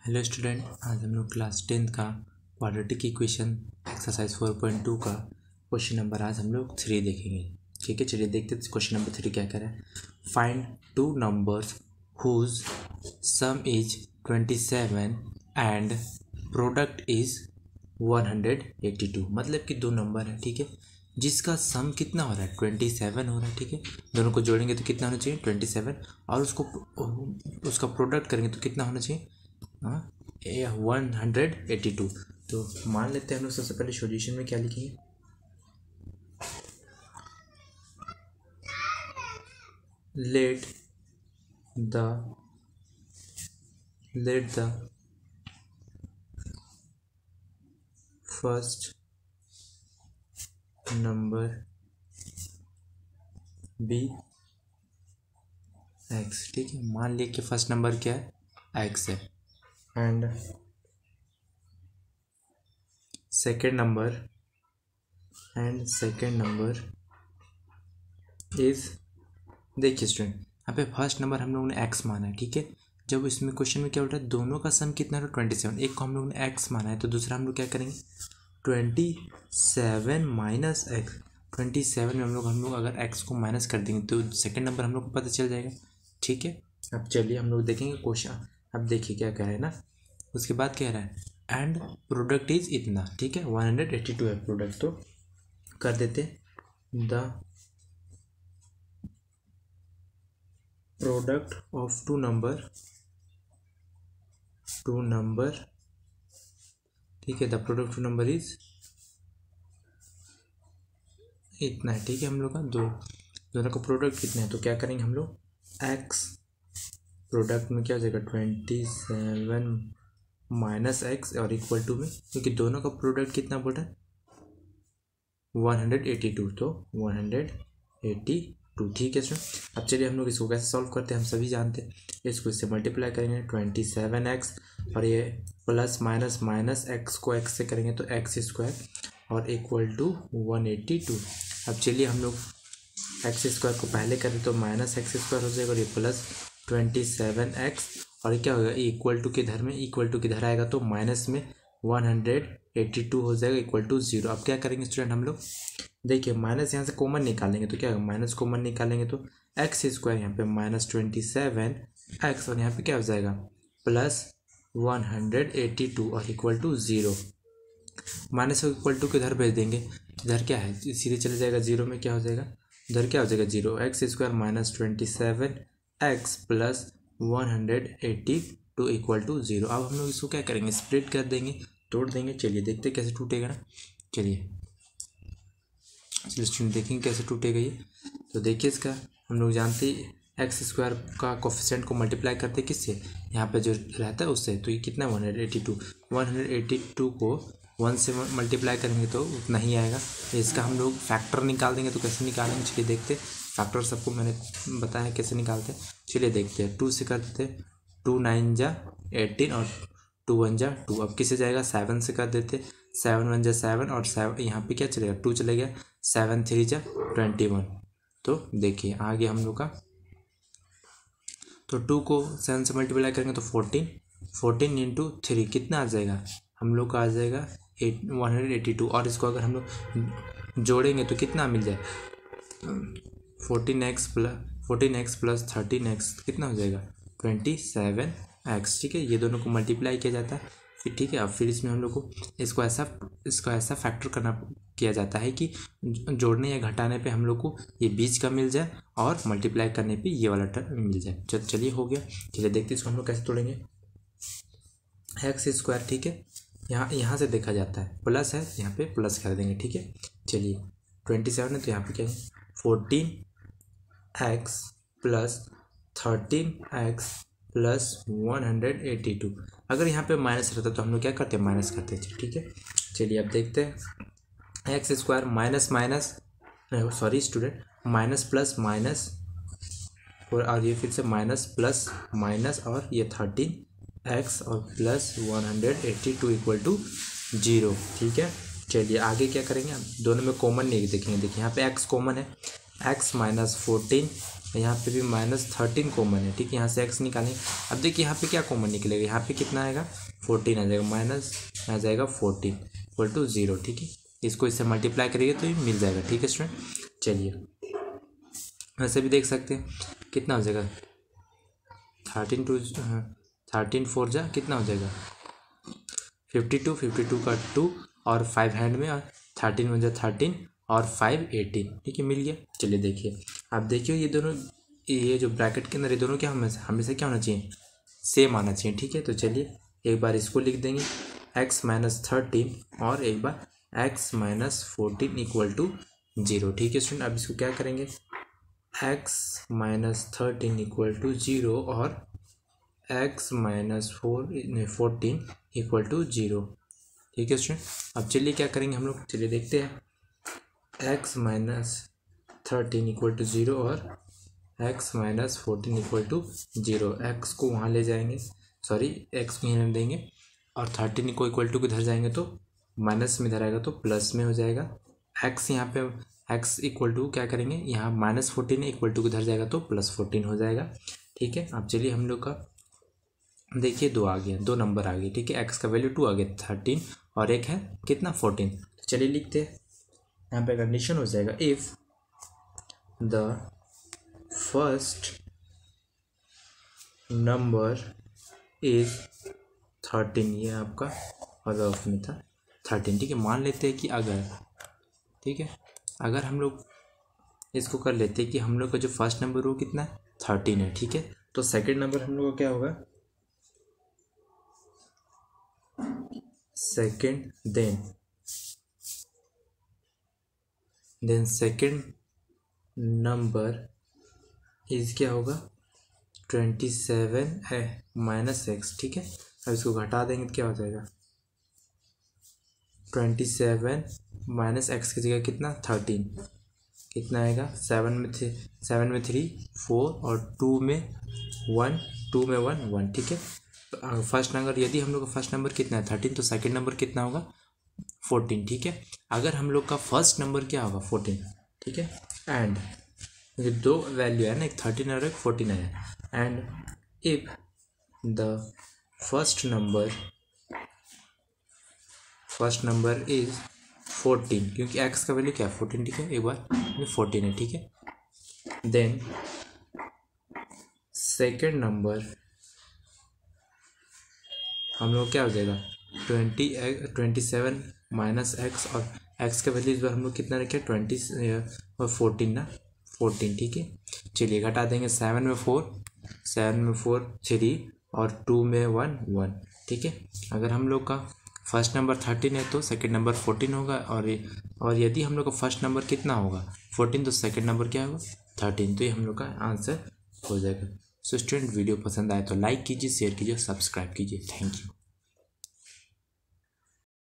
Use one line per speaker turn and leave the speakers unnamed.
Hello student, आज हम लोग क्लास 10th का क्वाड्रेटिक इक्वेशन एक्सरसाइज 4.2 का क्वेश्चन नंबर आज हम लोग 3 देखेंगे। ठीक है, चलिए देखते हैं क्वेश्चन नंबर 3 क्या कह रहा है। Find two numbers whose sum is 27 and product is 182। मतलब कि दो नंबर है, ठीक है, जिसका सम कितना हो रहा है 27 हो रहा है। ठीक है, दोनों को जोड़ेंगे तो कितना होना चाहिए 27, और उसका प्रोडक्ट करेंगे तो कितना होना चाहिए 182। तो मान लेते हैं हम लोग सबसे पहले सॉल्यूशन में क्या लिखेंगे। Let the first number be X. ठीक है, मान लिया कि फर्स्ट नंबर क्या है एक्स है, एंड सेकेंड नंबर इज, देखिए स्टूडेंट, यहाँ पे फर्स्ट नंबर हम लोगों ने एक्स माना है। ठीक है, जब इसमें क्वेश्चन में क्या होता है दोनों का सम कितना है 27, एक को हम लोग ने एक्स माना है तो दूसरा हम लोग क्या करेंगे 27 माइनस एक्स। 27 में हम लोग अगर एक्स को माइनस कर देंगे तो सेकेंड नंबर हम लोग को पता चल जाएगा। ठीक है, अब चलिए हम लोग देखेंगे क्वेश्चन। अब देखिए क्या कह रहा है ना, उसके बाद कह रहा है एंड प्रोडक्ट इज इतना। ठीक है, 182 है प्रोडक्ट, तो कर देते the product of two number. ठीक है, the product two number is इतना है। ठीक है, हम लोग का दोनों का प्रोडक्ट कितना है तो क्या करेंगे हम लोग एक्स प्रोडक्ट में क्या हो जाएगा 27 माइनस एक्स और इक्वल टू में, क्योंकि दोनों का प्रोडक्ट कितना बोल रहा है 182, तो 182। ठीक है सर, अब चलिए हम लोग इसको कैसे सॉल्व करते हैं हम सभी जानते हैं। इसको इससे मल्टीप्लाई करेंगे 27x और ये प्लस माइनस माइनस एक्स को एक्स से करेंगे तो एक्स स्क्वायर और इक्वल टू 182। अब चलिए हम लोग एक्स स्क्वायर को पहले करें तो माइनस एक्स स्क्वायर हो जाएगा और ये प्लस 27x और ये क्या होगा इक्वल टू के इधर में इक्वल टू किधर आएगा तो माइनस में 182 हो जाएगा इक्वल टू 0। अब क्या करेंगे स्टूडेंट हम लोग, देखिए माइनस यहाँ से कॉमन निकालेंगे तो क्या होगा माइनस कॉमन निकालेंगे तो एक्स स्क्वायर यहाँ पे माइनस 27x और यहाँ पे क्या हो जाएगा प्लस 182 और इक्वल टू 0। माइनस को इक्वल टू के इधर भेज देंगे, इधर क्या है सीधे चले जाएगा 0 में क्या हो जाएगा, इधर क्या हो जाएगा 0, X square minus 27x plus 182 equal to 0। अब हम लोग इसको क्या करेंगे स्प्लिट कर देंगे, तोड़ देंगे। चलिए देखते कैसे टूटेगा ना, चलिए स्टूडेंट देखेंगे कैसे टूटेगा ये। तो देखिए इसका हम लोग जानते हैं एक्स स्क्वायर का कोफिशिएंट को मल्टीप्लाई करते हैं किससे, यहाँ पे जो रहता है उससे, तो ये कितना 182 को 1 से मल्टीप्लाई करेंगे तो उतना ही आएगा। तो इसका हम लोग फैक्टर निकाल देंगे, तो कैसे निकालेंगे चलिए देखते हैं। फैक्टर सबको मैंने बताया कैसे निकालते हैं, चलिए देखते हैं। 2 से करते हैं 2 9 जा 18 और 2 1 जा 2। अब किसे जाएगा 7 से कर देते, 7 1 जा 7 और 7 यहाँ पे क्या चलेगा 2 चले गया, 7 3 जा 21। तो देखिए आ गया हम लोग का, तो 2 को 7 से मल्टीप्लाई करेंगे तो 14 इंटू 3 कितना आ जाएगा हम लोग का आ जाएगा 182। और इसको अगर हम लोग जोड़ेंगे तो कितना मिल जाए 14x प्लस 13x कितना हो जाएगा 27x। ठीक है, ये दोनों को मल्टीप्लाई किया जाता है फिर। ठीक है, अब फिर इसमें हम लोग को इसको ऐसा फैक्टर किया जाता है कि जोड़ने या घटाने पे हम लोग को ये बीच का मिल जाए और मल्टीप्लाई करने पे ये वाला टर्म मिल जाए। चलिए हो गया, चलिए देखते हैं इसको हम लोग कैसे तोड़ेंगे। एक्स स्क्वायर, ठीक है, यहाँ से देखा जाता है प्लस है, यहाँ पे प्लस कर देंगे। ठीक है, चलिए 27 है तो यहाँ पे क्या है 14x प्लस 13x प्लस 182। अगर यहाँ पे माइनस रहता तो हम लोग क्या करते हैं माइनस करते हैं। ठीक है, चलिए अब देखते हैं X square minus minus sorry student minus plus minus और ये फिर से माइनस प्लस माइनस और ये 13x और प्लस 182 इक्वल टू 0। ठीक है, चलिए आगे क्या करेंगे, दोनों में कॉमन नहीं देखेंगे। देखिए यहाँ पे x कॉमन है, x माइनस 14 यहाँ पे भी -13 कॉमन है, ठीक है। यहाँ से एक्स निकालेंगे। अब देखिए यहाँ पे क्या कॉमन निकलेगा, यहाँ पे कितना आएगा 14 आ जाएगा, माइनस आ जाएगा 14 इक्वल टू 0, ठीक है। इसको इससे मल्टीप्लाई करेंगे तो ये मिल जाएगा, ठीक है स्टूडेंट। चलिए वैसे भी देख सकते हैं कितना हो जाएगा 13 4 जा कितना हो जाएगा 52, 52 का 2 और 5 हैंड में, और 13 1 जा 13 और 5 18, ठीक है, मिल गया। चलिए देखिए, आप देखिए ये दोनों, ये जो ब्रैकेट के अंदर ये दोनों क्या हमेशा क्या होना चाहिए, सेम आना चाहिए, ठीक है। तो चलिए एक बार इसको लिख देंगे x - 13 और एक बार x - 14 इक्वल टू 0, ठीक है स्टूडेंट। अब इसको क्या करेंगे, x - 13 इक्वल टू 0 और x - 14 इक्वल टू 0, ठीक है स्टूडेंट। अब चलिए क्या करेंगे हम लोग, चलिए देखते हैं। x - 13 इक्वल टू 0 और x - 14 इक्वल टू 0। x को वहाँ ले जाएंगे, सॉरी x को यहाँ देंगे, और 13 को इक्वल टू किधर जाएंगे तो माइनस में इधर आएगा तो प्लस में हो जाएगा। x यहाँ पे x इक्वल टू क्या करेंगे, यहाँ -14 है, इक्वल टू किधर जाएगा तो +14 हो जाएगा, ठीक है। अब चलिए हम लोग का देखिए 2 आ गया, 2 नंबर आ गए, ठीक है। x का वैल्यू 2 आ गया 13 और एक है कितना 14। तो चलिए लिखते हैं, यहाँ पे कंडीशन हो जाएगा if the first number is 13, ये आपका रफ में था 13, ठीक है। मान लेते हैं कि अगर, ठीक है, अगर हम लोग इसको कर लेते हैं कि हम लोग का जो फर्स्ट नंबर वो कितना है 13 है, ठीक है। तो सेकंड नंबर हम लोग का क्या होगा, second then second number is क्या होगा 27 है -x, ठीक है। अब इसको घटा देंगे तो क्या हो जाएगा 27 -x की जगह कितना 13, कितना आएगा 7 में 3 4 और 2 में 1 1, ठीक है। तो फर्स्ट नंबर, यदि हम लोग का फर्स्ट नंबर कितना है 13, तो सेकंड नंबर कितना होगा 14, ठीक है। अगर हम लोग का फर्स्ट नंबर क्या होगा 14, ठीक है। एंड ये 2 वैल्यू है ना, एक 13 और एक 14 है, and if the first number is 14, क्योंकि x का वैल्यू क्या है 14, ठीक है, एक बार 14 है, ठीक है। देन सेकेंड नंबर हम लोग क्या हो जाएगा 27 -x, और x का वैल्यू इस बार हम लोग कितना रखे 20 और 14 ना 14, ठीक है। चलिए घटा देंगे 7 में 4 3 और 2 में 1 1, ठीक है। अगर हम लोग का फर्स्ट नंबर 13 है तो सेकंड नंबर 14 होगा, और यदि हम लोग का फर्स्ट नंबर कितना होगा 14, तो सेकंड नंबर क्या होगा 13, तो ये हम लोग का आंसर हो जाएगा। सो स्टूडेंट वीडियो पसंद आए तो लाइक कीजिए, शेयर कीजिए, सब्सक्राइब कीजिए। Thank you.